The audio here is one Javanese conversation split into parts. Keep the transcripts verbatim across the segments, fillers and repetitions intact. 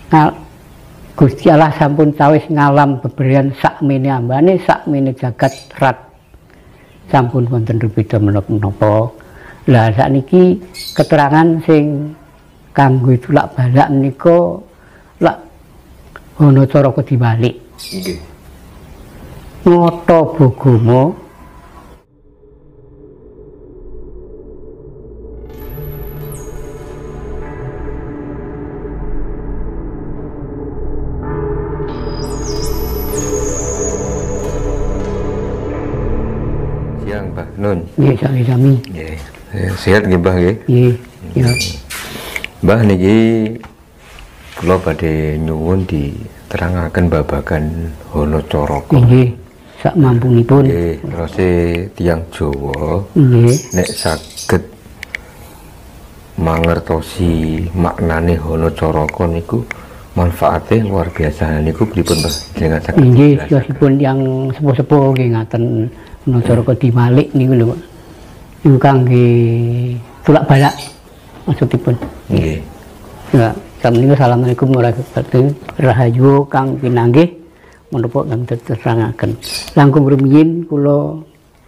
Ngal Gusti Allah sampun cawis ngalam bebrian sakmene ambane sakmene jagat rat sampun wonten rubeda menapa-menapa. Lah sakniki keterangan sing kanggo tulak balak menika lak ana cara kedibalik. Nggih. Ngata Bogoma siang Mbah Nun. Nggih sami-sami. Nggih. Sehat nggih Mbah nggih? Nggih. Ya. Mbah niki kula badhe nyuwun diterangaken babagan Hanacaraka. Nggih, sak mampunipun. Nggih, rose tiyang Jawa. Nggih. Nek saged mangertosi maknane Hanacaraka niku manfaate luar biasa niku pripun Mbah? Jenengan saged. Nggih, yosipun yang sepuh-sepuh nggih ngaten Hanacaraka dibalik niku lho. Niku kangge tulak balak maksudipun. Nggih. Ya, assalamualaikum assalamualaikum warahmatullahi wabarakatuh. Rahayu kang pinanggih menapa kang diterangaken. Langkung rumiyin kula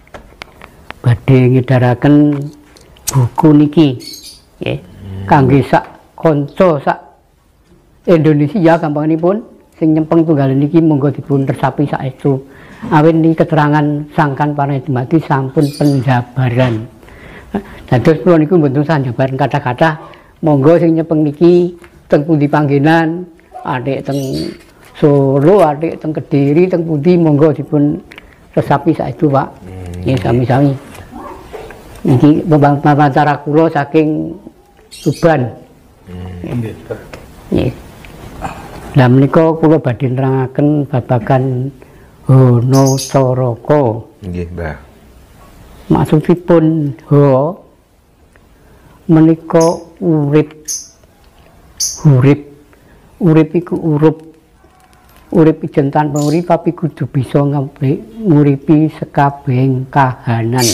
badhe ngedaraken buku niki nggih. Kangge sak kanca sak Indonesia gampangipun sing nyempeng tunggal niki monggo dipun resapi saestu. Awit niki keterangan sangkan para dumadi sampun penjabaran. Dados kula niku mboten sanjabaran kata-kata monggo sing nyepeng niki teng pundi panggenan, adik teng Solo, adik teng Kediri, teng pundi monggo dipun resapi saestu Pak. Nggih sami-sami. Niki wawancara kula saking Tuban. Nggih. Nggih. Lah menika kula badhe nerangaken babagan Hanacaraka. Nggih, Mbah. Maksudipun ha menika urip urip urip iku urup urip ijen tanpa urip tapi kudu bisa nguripi sekabehing kahanan.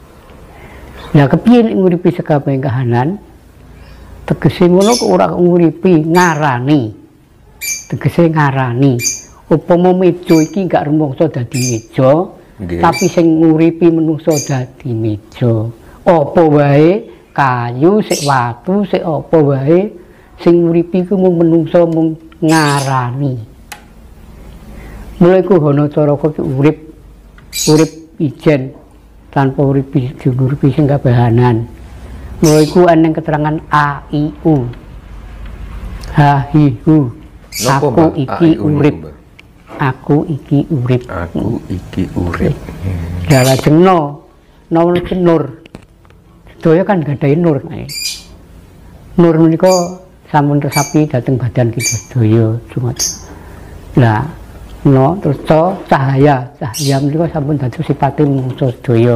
Lah kepiye nek nguripi sekabehing kahanan? Tegese ngono kok ora nguripi ngarani. Tegese ngarani. Upama meja iki gak rumangsa dadi meja, tapi sing nguripi menungso dadi meja. Apa wae kayu, sik watu, sik apa wae sing nguripi ku mung menungso mung ngarani. Mulai ku Hanacaraka ki urip urip ijen tanpa urip nguripi sing kabahanan. Mulai ku aneng keterangan a i u. Ha hi hu. Aku iki urip. Aku iki urip. Aku iki urip. Ya lajeng no, no nur. Sedaya kan gadhahi nur. Nur menika sampun resapi dhateng badan kita sedaya cuma. Lah no terus cahaya, cahaya menika sampun dados sipate manungsa sedaya.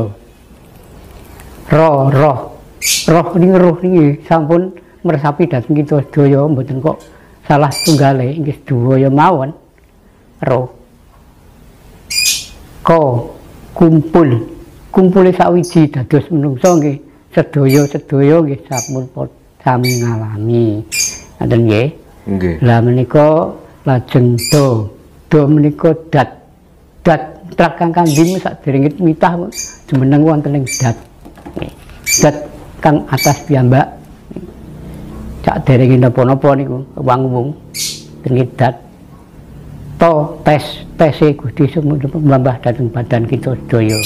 Roh, roh. Roh ning roh niki sampun meresapi dhateng kita sedaya mboten kok salah tunggale inggih sedaya mawon. Roh ko kumpul kumpule sawiji dados menungso nggih sedaya-sedaya nggih sampun sami ngalami ngoten nggih. Nggih. Lah menika lajeng do do menika dat dat trakang kanggim saderenge mitah jumeneng wonten ing dat dat kang atas piyambak saderenge napa-napa niku wang-wung nggih dat to tes tese Gusti mbambah dhateng badan kita sedaya.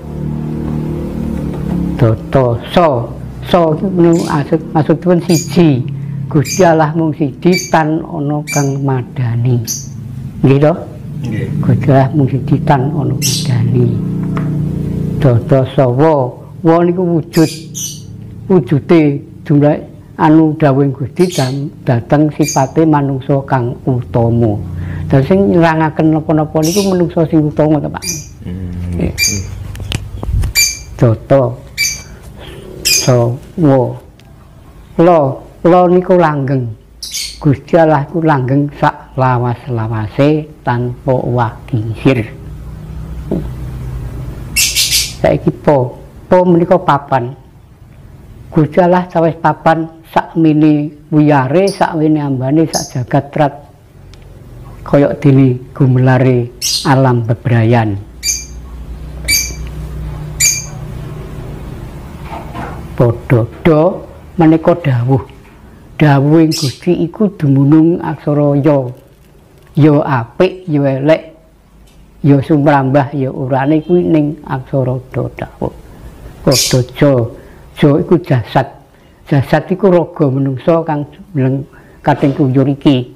To to so so maksud maksudipun siji. Gusti Allah mung siji tan ana kang madani. Nggih to? Nggih. Gusti Allah mung siji tan ana madani. To to sawa wa niku wujud wujude jumlah anu dawuhing Gusti dhateng sipate manungsa kang utama. Dan sing nerangaken napa-napa niku menungso sing utama to Pak. Hmm. Toto. So, wo. Lo, lo niku langgeng. Gusti Allah ku langgeng sak lawas-lawase tanpa wakisir. Saiki po, po menika papan. Gusti Allah sawis papan sakmene wiyare sakmene ambane sak jagat rat kaya dene gumelare alam bebrayan. Padha do menika dawuh dawuhing Gusti iku dumunung aksara ya ya apik ya elek ya sumrambah ya urane kuwi ning aksara do dawuh. Padha ja ja iku jasad jasad iku raga menungsa kang jeneng kating kunjur iki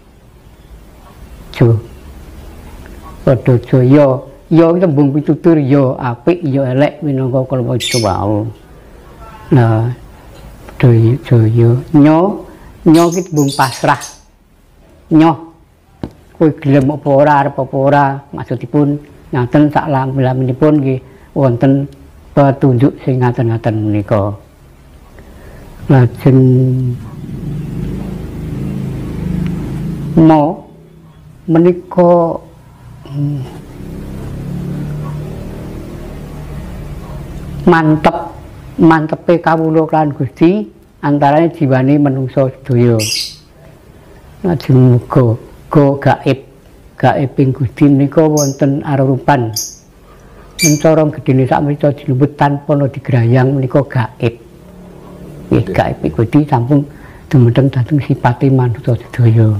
jo padha ja ya ya tembung pitutur ya apik ya elek minangka kalma itu wau. Nah Joyo joyo nyo nyo ki tembung pasrah nyoh kowe gelem apa ora arep apa ora maksudipun ngaten sak lam-laminipun nggih wonten petunjuk sing ngaten-ngaten menika. Lajeng mo menika hmm, mantep mantepe kawula kan Gusti antarane jiwane menungsa sedaya. Lajeng muga go gaib gaibing Gusti menika wonten arupan mencorong gedene sak menika dilebet tanpa digrayang menika gaib. Nggih gaib Gusti sampun dumateng dhateng sipate manusa sedaya.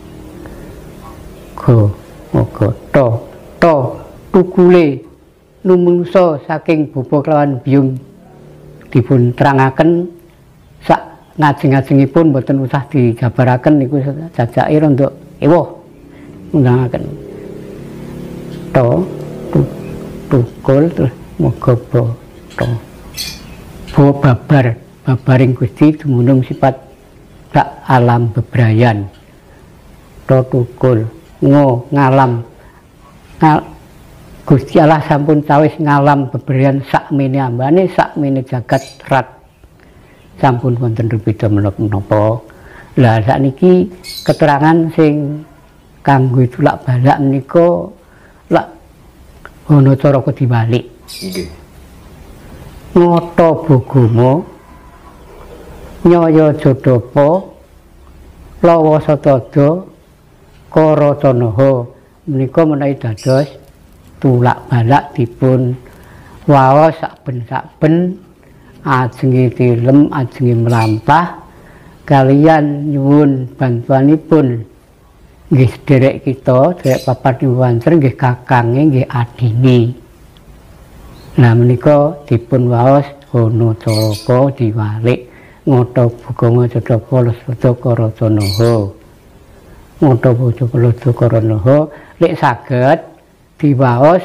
Go muga to to tukule numungsa saking bapa kelawan biyung dipun terangaken sak ngajeng-ngajengipun mboten usah dijabaraken niku jajake rondok ewuh undangaken to tukul terus muga to bo babar babaring Gusti dumunung sifat sak alam bebrayan to tukul ngo ngalam ngal Gusti Allah sampun cawis ngalam bebrayan sakmene ambane sakmene jagat rat sampun wonten beda menapa. Lah sakniki keterangan sing kanggo tulak balak menika lak ana cara kedibalik. Nggih. Ngata bogomo nyaya jodapa lawa satada karacanaha menika menawi dados tulak balak dipun waos saben-saben ajenge tilem ajenge mlampah kalian nyuwun bantuanipun nggih sederek kita sederek papat wancer nggih kakange nggih adine. Nah menika dipun waos ana caraka diwalik ngata bugama cedhapa lesada karacanaha ngata bocah lesada karacanaha lek saged diwaos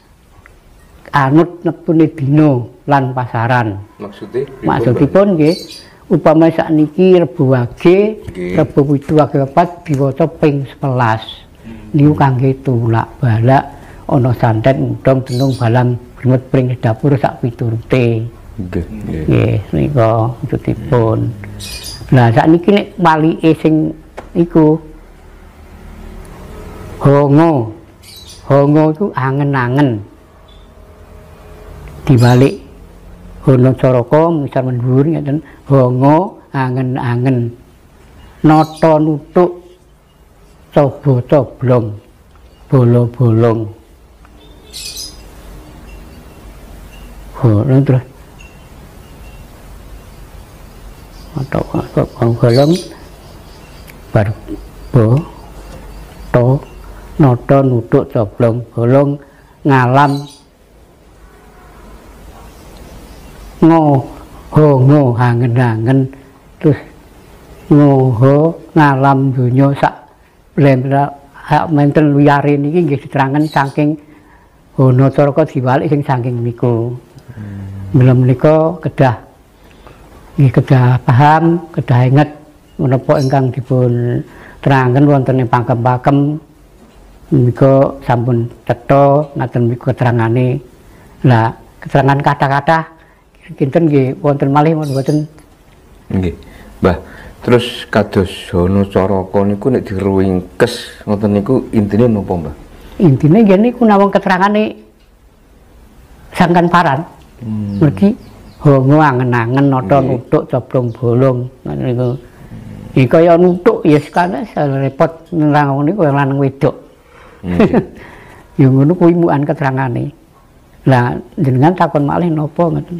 anut nepune dina lan pasaran. Maksudipun maksudipun nggih upama sakniki Rebo Wage Rebo pitu Wage papat diwaca ping sebelas niku kangge tulak balak ana santet mudhong denung balang brimet pring dapur sak piturute. Nggih nggih nika maksudipun. Lah sakniki nek walike sing iku hongo hongo itu angen-angen dibalik hono caraka misal mendhuwur ngeten hongo angen-angen nata nutuk coba coblong bolo-bolong bolong terus nata bolong bar bo to nata nutuk coblong bolong ngalam ngo hongo angen-angen terus ngoho ngalam donya sak blembra hak menten wiyare niki nggih diterangen saking hono caraka diwalik sing saking niku. Mula menika kedah nggih kedah paham, kedah inget menapa ingkang dipun terangaken wonten ing pakem-pakem menika sampun cetha ngaten menika keterangane. Lah keterangan kata-kata kinten nggih wonten malih mboten. Nggih. Mbah, terus kados Hono Caraka niku nek diruwingkes ngoten niku intine napa, Mbah? Intine nggih niku nawang keterangane Sangkan Paran. Hmm. Mergi hongo angen-angen nata nuthuk coblong bolong ngono niku. Iki kaya nuthuk ya sekane repot nerang niku kaya lanang wedok. Ya ngono kuwi mukan keterangane. Lah jenengan takon malih napa ngoten.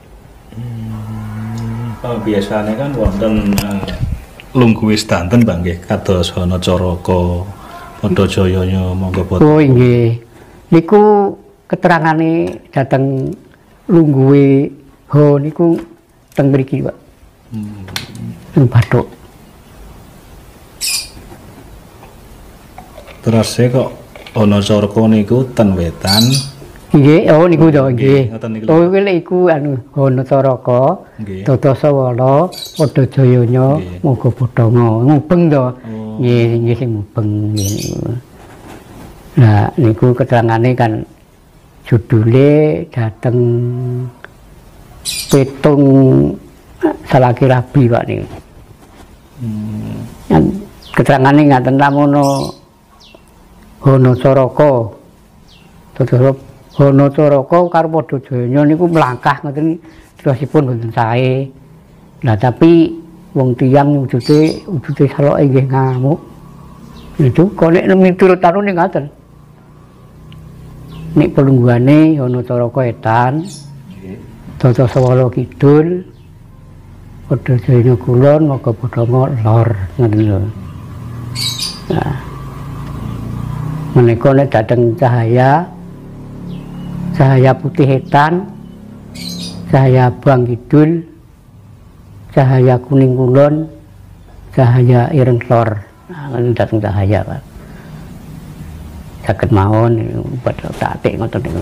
Oh, biasanya kan wonten uh, lungguh sedanten Mbah nggih kados ana caraka padha jayanya monggo boten. Oh nggih. Niku keterangane dhateng lungguhe ho niku teng mriki, Pak. Hmm. Teng Bathuk. Terus e kok ana caraka niku ten wetan. Nggih, oh niku to nggih. Oh kuwi lek iku anu ana caraka. Dadasawala padha jayanya muga bodhonga. Mubeng to. Nggih, nggih sing mubeng nggih. Nah, niku keterangane kan judule dateng petung salaki rabi Pak niku. Hmm. Keterangane ngaten lamono ana caraka. Dadasa ana caraka karo padha jayanya niku mlangkah ngoten terusipun mboten sae. Lah tapi wong tiyang wujude wujude saloke nggih ngamuk. Itu kok nek miturut tarune ngaten. Nek pelungguhane ana caraka etan. Dadasawala kidul. Padha jayanya kulon maka bodhonga lor ngoten lho. Nah. Menika nek dhateng cahaya cahaya putih etan, cahaya abang kidul, cahaya kuning kulon, cahaya ireng lor. Nah, ini datang cahaya, Pak. Saged mawon buat tatik ngoten niku.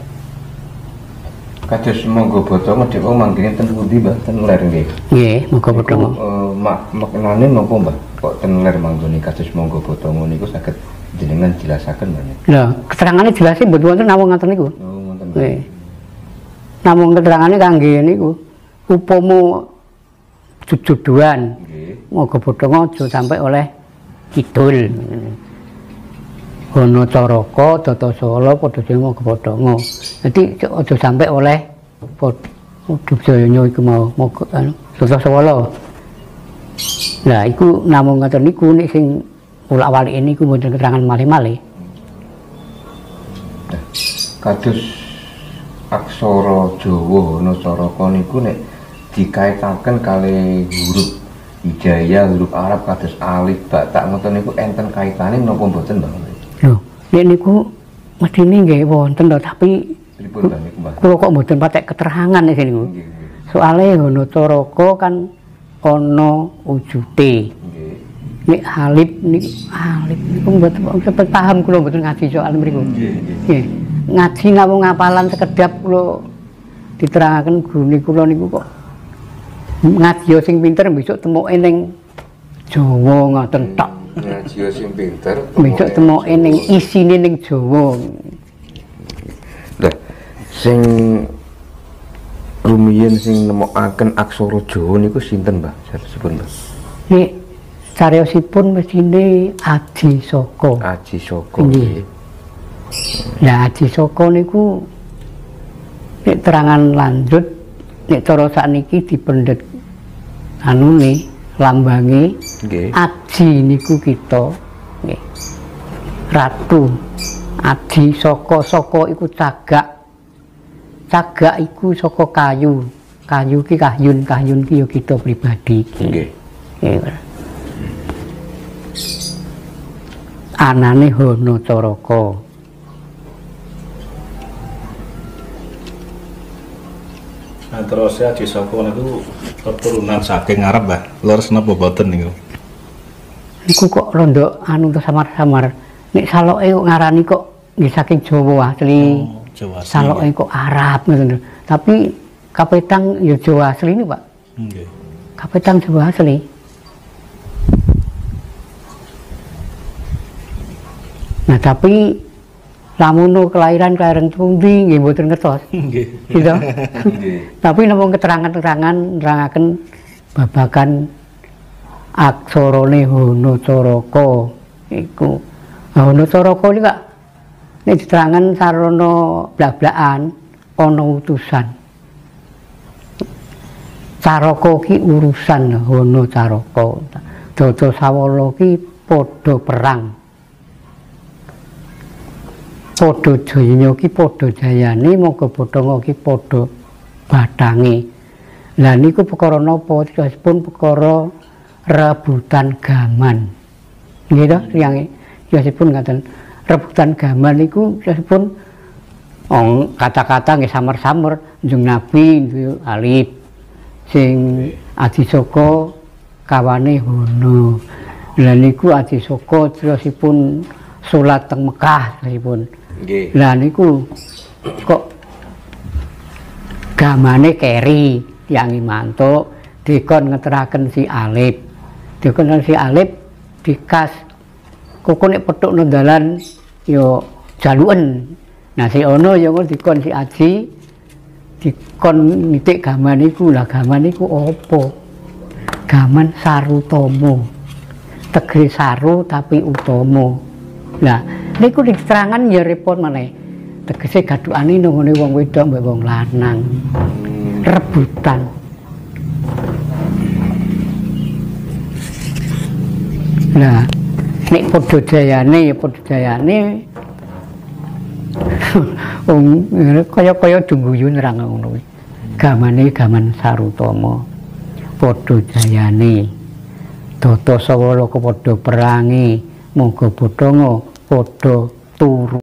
Kados monggo bodhonga dhewe manggene ten pundi, Mbah? Ten ler nggih. Nggih, monggo bodhonga. Eh, mak maknane napa, Mbah? Kok ten ler manggone kados monggo bodhonga niku saged jenengan jelasaken, Mbah? Lah, keterangane jelase mboten wonten namung ngoten niku. Oh, ngoten. Nggih. Namung keterangane kangge niku upama jujuduan. Nggih. Moga bodhonga aja sampai oleh kidul. Ana caraka Dadasawala padha dhewe moga bodhonga. Dadi aja sampai oleh Udupjayanya iku mau moga anu Dadasawala. Lah iku namung ngoten niku nek sing ulak-walike niku mboten keterangan malih-malih. Kados aksara Jawa ana caraka niku nek dikaitaken kalih huruf Hijaiyah, huruf Arab kados alif, ba, ta ngoten niku enten kaitane napa mboten, Mbah? Lho, nek niku mestine nggih wonten lho, tapi pripun Mbah niku, Mbah? Kula kok mboten patek keterangan nek niku. Soale ana caraka kan ana wujute. Nggih. Nek alif niku alif niku mboten cepet paham kula mboten ngaji soal mriku. Nggih, nggih. Ngaji namung ngapalan sekedap kula diterangaken guru kula niku kok ngaji sing pinter besok temuke ning Jawa ngoten tok. Ngaji sing pinter besok temuke ning isine ning Jawa. Lah sing rumiyin sing nemokaken aksara Jawa niku sinten, Mbah? Sanesipun, Mbah? Nek cariyosipun mestine Aji Saka. Aji Saka nggih. Lah Aji Saka niku nek terangan lanjut nek cara sakniki dipendet anune lambange nggih. Aji niku kita nggih. Ratu. Aji Saka, Saka iku cagak. Cagak iku saka kayu. Kayu ki kahyun, kahyun ki ya kita pribadi iki. Nggih. Nggih. Anane Hana Caraka. Nah, terus ya Aji Saka niku keturunan saking Arab, Mbah. Leres napa boten niku? Niku kok rondok anu samar-samar. Nek saloke ngarani kok nggih saking Jawa asli. Oh, Jawa asli. Saloke kok Arab ngoten. Tapi kapetang ya Jawa asli ini, Pak. Nggih. Kapetang Jawa asli. Nah, tapi lamun kelahiran kelahiran pundi nggih mboten ngertos. Nggih. Gitu. Tapi namung keterangan-keterangan nerangaken babagan aksarane Hana Caraka iku. Hana Caraka iki Kak nek diterangan sarana blak-blakan ana utusan. Caraka ki urusan hono caraka. Dada Sawala ki padha perang. Padha jaya ki padha jayane, monggo Bathara ki padha bathange. Lah niku perkara napa? Tiasipun perkara rebutan gaman. Nggih to, riyange. Tiasipun ngaten. Rebutan gaman niku tiasipun oh, kata-kata nggih samar-samar njung Nabi Alif sing Adisaka kawane Hono. Lah niku Adisaka tiasipun salat teng Mekah tipun. Nggih. Lah niku kok gamane keri tiyang mantuk dikon ngeteraken si Alif. Dikon si Alif dikas kok nek petuk nang dalan ya jaluken. Nah si ono ya dikon si Aji dikon nitik gaman iku. Lah gaman iku apa? Gaman Sarutama. Tegese saru tapi utama. Lah niku diterangan ya repot maneh. Tegese gadukane nangone wong wedok mbek wong lanang. Rebutan. Nah, nek padha jayane ya padha jayane. Wong kaya-kaya dungguyu nerang ngono kuwi. Gamane gaman Sarutama. Padha jayane. Dada Sawala padha perangi, monggo Bathara padha turu.